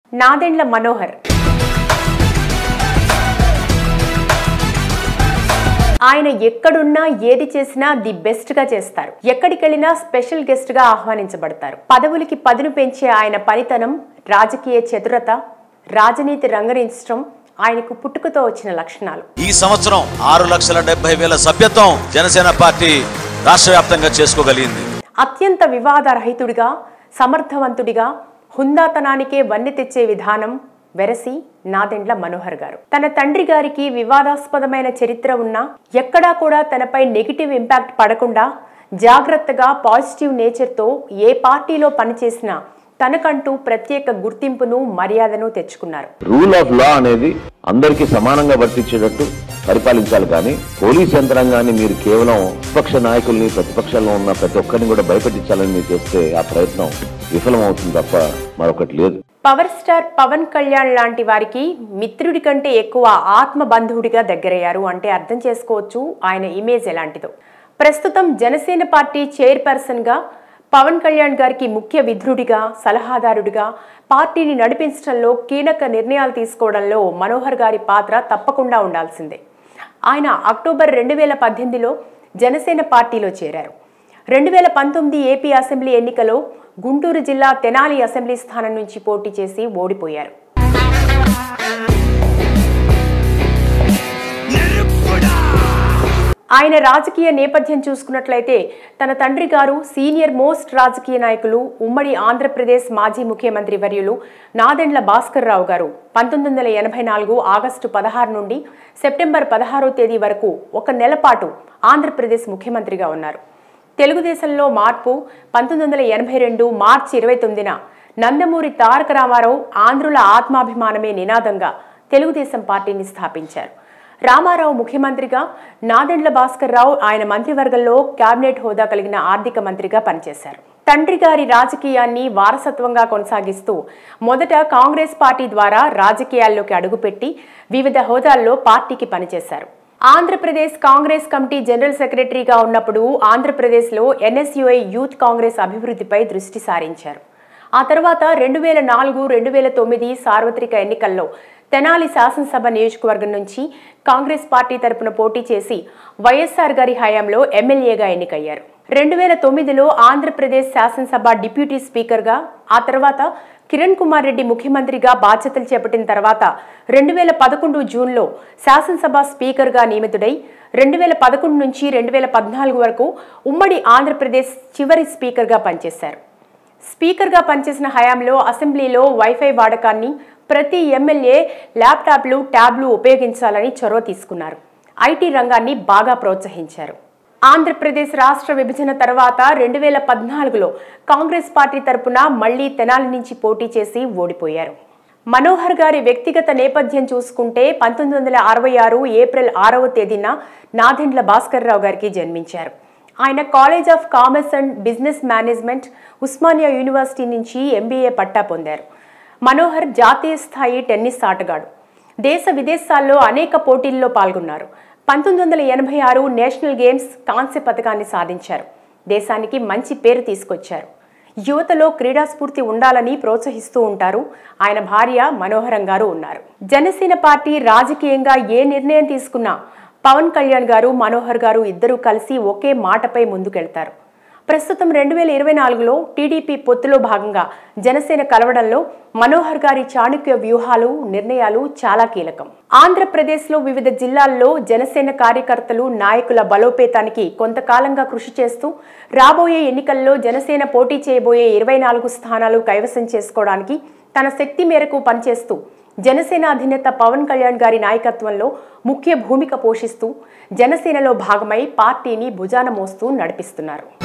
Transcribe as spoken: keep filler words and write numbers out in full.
నాదెండ్ల మనోహర్ ఆయన ఎక్కడున్నా ఏది చేసినా ది బెస్ట్ గా చేస్తారు. ఎక్కడికెళ్లినా స్పెషల్ గెస్ట్ గా ఆహ్వానించబడతారు. పదవులకి పదును పెంచే ఆయన పనితనం, రాజకీయ చతురత, రాజనీతి రంగరించడం ఆయనకు పుట్టుకతో వచ్చిన లక్షణాలు. ఈ సంవత్సరం ఆరు లక్షల డెబ్బై వేల సభ్యత్వం జనసేన పార్టీ రాష్ట్ర వ్యాప్తంగా చేసుకోగలిగింది. అత్యంత వివాదరహితుడిగా, సమర్థవంతుడిగా, హుందాతనానికే వన్నె తెచ్చే విధానం వెరసి నాదెండ్ల మనోహర్ గారు. తన తండ్రి గారికి వివాదాస్పదమైన చరిత్ర ఉన్నా ఎక్కడా కూడా తనపై నెగిటివ్ ఇంపాక్ట్ పడకుండా జాగ్రత్తగా పాజిటివ్ నేచర్తో ఏ పార్టీలో పనిచేసినా తనకంటూ ప్రత్యేక గుర్తింపును, మర్యాదను తెచ్చుకున్నారు. రూల్ ఆఫ్ లా అనేది అందరికీ సమానంగా వర్తించేటట్టు పరిపాలించాలి, కానీ పోలీస్ యంత్రాంగాన్ని మీరు కేవలం విపక్ష నాయకుల్ని, ప్రతిపక్షంలో ఉన్న ప్రతి ఒక్కరిని కూడా భయపెట్టించాలని మీరు చేస్తే ఆ ప్రయత్నం విఫలమవుతుంది తప్ప మరొకటి లేదు. పవర్ స్టార్ పవన్ కళ్యాణ్ లాంటి వారికి మిత్రుడి కంటే ఎక్కువ ఆత్మ బంధువుడిగా దగ్గరయ్యారు అంటే అర్థం చేసుకోవచ్చు ఆయన ఇమేజ్ ఎలాంటిదో. ప్రస్తుతం జనసేన పార్టీ చైర్పర్సన్ గా పవన్ కళ్యాణ్ గారికి ముఖ్య విధుడిగా, సలహాదారుడిగా పార్టీని నడిపించడంలో, కీలక నిర్ణయాలు తీసుకోవడంలో మనోహర్ గారి పాత్ర తప్పకుండా ఉండాల్సిందే. ఆయన అక్టోబర్ రెండు వేల పద్దెనిమిదిలో జనసేన పార్టీలో చేరారు. రెండు వేల పంతొమ్మిది ఏపీ అసెంబ్లీ ఎన్నికలో గుంటూరు జిల్లా తెనాలి అసెంబ్లీ స్థానం నుంచి పోటీ చేసి ఓడిపోయారు. ఆయన రాజకీయ నేపథ్యం చూసుకున్నట్లయితే తన తండ్రి గారు సీనియర్ మోస్ట్ రాజకీయ నాయకులు, ఉమ్మడి ఆంధ్రప్రదేశ్ మాజీ ముఖ్యమంత్రి వర్యులు నాదెండ్ల భాస్కర్ రావు గారు పంతొమ్మిది వందల ఎనభై నాలుగు ఆగస్టు పదహారు నుండి సెప్టెంబర్ పదహారో తేదీ వరకు ఒక నెల పాటు ఆంధ్రప్రదేశ్ ముఖ్యమంత్రిగా ఉన్నారు. తెలుగుదేశంలో మార్పు పంతొమ్మిది వందల ఎనభై రెండు మార్చి ఇరవై తొమ్మిదిన నందమూరి తారక రామారావు ఆంధ్రుల ఆత్మాభిమానమే నినాదంగా తెలుగుదేశం పార్టీని స్థాపించారు. రామారావు ముఖ్యమంత్రిగా, నాదెండ్ల భాస్కర్ రావు ఆయన మంత్రివర్గంలో కేబినెట్ హోదా కలిగిన ఆర్థిక మంత్రిగా పనిచేశారు. తండ్రి గారి రాజకీయాన్ని వారసత్వంగా కొనసాగిస్తూ మొదట కాంగ్రెస్ పార్టీ ద్వారా రాజకీయాల్లోకి అడుగుపెట్టి వివిధ హోదాల్లో పార్టీకి పనిచేశారు. ఆంధ్రప్రదేశ్ కాంగ్రెస్ కమిటీ జనరల్ సెక్రటరీగా ఉన్నప్పుడు ఆంధ్రప్రదేశ్లో ఎన్ఎస్యుఐ యూత్ కాంగ్రెస్ అభివృద్ధిపై దృష్టి సారించారు. ఆ తర్వాత రెండు వేల నాలుగు రెండు వేల తొమ్మిది సార్వత్రిక ఎన్నికల్లో తెనాలి శాసనసభ నియోజకవర్గం నుంచి కాంగ్రెస్ పార్టీ తరపున పోటీ చేసి వైఎస్ఆర్ గారి హయాంలో ఎమ్మెల్యేగా ఎన్నికయ్యారు. రెండు వేల తొమ్మిదిలో ఆంధ్రప్రదేశ్ శాసనసభ డిప్యూటీ స్పీకర్గా, ఆ తర్వాత కిరణ్ కుమార్ రెడ్డి ముఖ్యమంత్రిగా బాధ్యతలు చేపట్టిన తర్వాత రెండు వేల పదకొండు జూన్లో శాసనసభ స్పీకర్గా నియమితుడై రెండు వేల పదకొండు నుంచి రెండు వేల పద్నాలుగు వరకు ఉమ్మడి ఆంధ్రప్రదేశ్ చివరి స్పీకర్గా పనిచేశారు. స్పీకర్గా పనిచేసిన హయాంలో అసెంబ్లీలో వైఫై వాడకాన్ని, ప్రతి ఎమ్మెల్యే ల్యాప్టాప్లు, ట్యాబ్లు ఉపయోగించాలని చొరవ తీసుకున్నారు. ఐటీ రంగాన్ని బాగా ప్రోత్సహించారు. ఆంధ్రప్రదేశ్ రాష్ట్ర విభజన తర్వాత రెండు వేల పద్నాలుగులో కాంగ్రెస్ పార్టీ తరపున మళ్లీ తెనాలి నుంచి పోటీ చేసి ఓడిపోయారు. మనోహర్ గారి వ్యక్తిగత నేపథ్యం చూసుకుంటే పంతొమ్మిది వందల అరవై ఆరు ఏప్రిల్ ఆరవ తేదీన నాదెండ్ల భాస్కర్ రావు గారికి జన్మించారు. ఆయన college of commerce and business management, Osmania university నుంచి ఎంబీఏ పట్టా పొందారు. మనోహర్ జాతీయ స్థాయి టెన్నిస్ ఆటగాడు. దేశ విదేశాల్లో అనేక పోటీల్లో పాల్గొన్నారు. పంతొమ్మిది వందల ఎనభై ఆరు నేషనల్ గేమ్స్ కాంస్య పథకాన్ని సాధించారు. దేశానికి మంచి పేరు తీసుకొచ్చారు. యువతలో క్రీడాస్ఫూర్తి ఉండాలని ప్రోత్సహిస్తూ ఉంటారు. ఆయన భార్య మనోహరం గారు ఉన్నారు. జనసేన పార్టీ రాజకీయంగా ఏ నిర్ణయం తీసుకున్నా పవన్ కళ్యాణ్ గారు, మనోహర్ గారు ఇద్దరూ కలిసి ఒకే మాటపై ముందుకెళ్తారు. ప్రస్తుతం రెండు వేల ఇరవై నాలుగులో టీడీపీ పొత్తులో భాగంగా జనసేన కలవడంలో మనోహర్ గారి చాణుక్య వ్యూహాలు, నిర్ణయాలు చాలా కీలకం. ఆంధ్రప్రదేశ్లో వివిధ జిల్లాల్లో జనసేన కార్యకర్తలు, నాయకుల బలోపేతానికి కొంతకాలంగా కృషి చేస్తూ రాబోయే ఎన్నికల్లో జనసేన పోటీ చేయబోయే ఇరవై నాలుగు స్థానాలు కైవసం చేసుకోవడానికి తన శక్తి మేరకు పనిచేస్తూ జనసేన అధినేత పవన్ కళ్యాణ్ గారి నాయకత్వంలో ముఖ్య భూమిక పోషిస్తూ జనసేనలో భాగమై పార్టీని భుజాన మోస్తూ నడిపిస్తున్నారు.